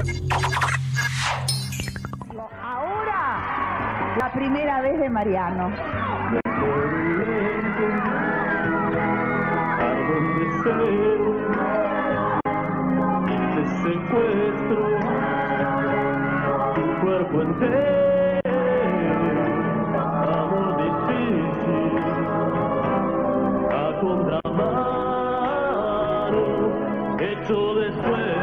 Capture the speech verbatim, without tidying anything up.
Ahora, la primera vez de Mariano. Algún deseo, te secuestro, tu cuerpo entero, amor difícil, a contramano, hecho de sueño.